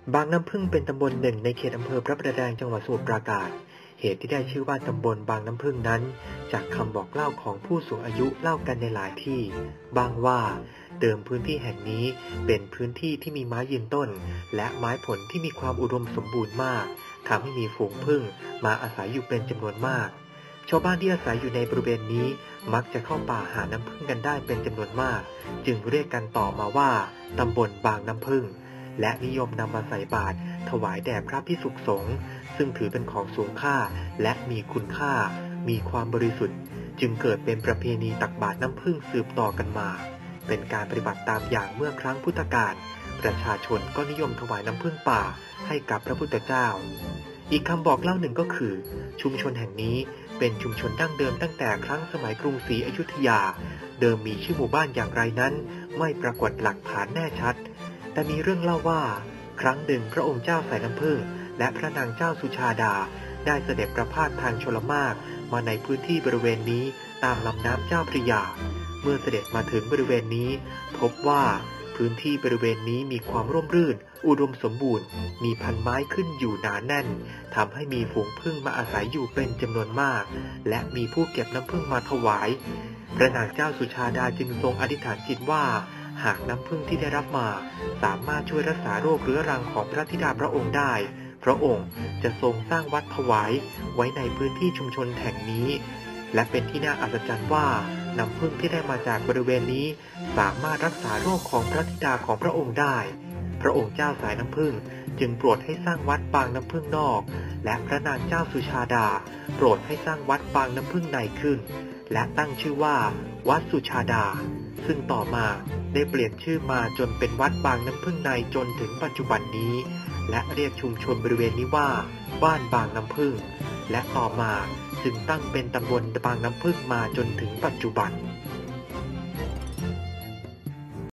บางน้ำผึ้งเป็นตำบลหนึ่งในเขตอำเภอพระประแดงจังหวัดสมุทรปราการเหตุที่ได้ชื่อว่าตำบลบางน้ำผึ้งนั้นจากคำบอกเล่าของผู้สูงอายุเล่ากันในหลายที่บางว่าเดิมพื้นที่แห่งนี้เป็นพื้นที่ที่มีไม้ยืนต้นและไม้ผลที่มีความอุดมสมบูรณ์มากทำให้มีฝูงผึ้งมาอาศัยอยู่เป็นจำนวนมากชาวบ้านที่อาศัยอยู่ในบริเวณนี้มักจะเข้าป่าหาน้ำผึ้งกันได้เป็นจำนวนมากจึงเรียกกันต่อมาว่าตำบลบางน้ำผึ้งและนิยมนำมาใส่บาตรถวายแด่พระภิกษุสงฆ์ซึ่งถือเป็นของสูงค่าและมีคุณค่ามีความบริสุทธิ์จึงเกิดเป็นประเพณีตักบาตรน้ำผึ้งสืบต่อกันมาเป็นการปฏิบัติตามอย่างเมื่อครั้งพุทธกาลประชาชนก็นิยมถวายน้ำผึ้งป่าให้กับพระพุทธเจ้าอีกคำบอกเล่าหนึ่งก็คือชุมชนแห่งนี้เป็นชุมชนดั้งเดิมตั้งแต่ครั้งสมัยกรุงศรีอยุธยาเดิมมีชื่อหมู่บ้านอย่างไรนั้นไม่ปรากฏหลักฐานแน่ชัดแต่มีเรื่องเล่าว่าครั้งหนึ่งพระองค์เจ้าสายน้ำผึ้งและพระนางเจ้าสุชาดาได้เสด็จประพาสทางชลมารมาในพื้นที่บริเวณนี้ตามลำน้ำเจ้าพระยาเมื่อเสด็จมาถึงบริเวณนี้พบว่าพื้นที่บริเวณนี้มีความร่มรื่นอุดมสมบูรณ์มีพันไม้ขึ้นอยู่หนาแน่นทำให้มีฝูงผึ้งมาอาศัยอยู่เป็นจำนวนมากและมีผู้เก็บน้ำผึ้งมาถวายพระนางเจ้าสุชาดาจึงทรงอธิษฐานจิตว่าหากน้ำผึ้งที่ได้รับมาสามารถช่วยรักษาโรคเรื้อรังของพระธิดาพระองค์ได้พระองค์จะทรงสร้างวัดถวายไว้ในพื้นที่ชุมชนแห่งนี้และเป็นที่น่าอัศจรรย์ว่าน้ำผึ้งที่ได้มาจากบริเวณนี้สามารถรักษาโรคของพระธิดาของพระองค์ได้พระองค์เจ้าสายน้ำผึ้งจึงโปรดให้สร้างวัดบางน้ำผึ้งนอกและพระนางเจ้าสุชาดาโปรดให้สร้างวัดบางน้ำผึ้งในขึ้นและตั้งชื่อว่าวัดสุชาดาซึ่งต่อมาได้เปลี่ยนชื่อมาจนเป็นวัดบางน้ำผึ้งในจนถึงปัจจุบันนี้และเรียกชุมชนบริเวณนี้ว่าบ้านบางน้ำผึ้งและต่อมาจึงตั้งเป็นตำบลบางน้ำผึ้งมาจนถึงปัจจุบัน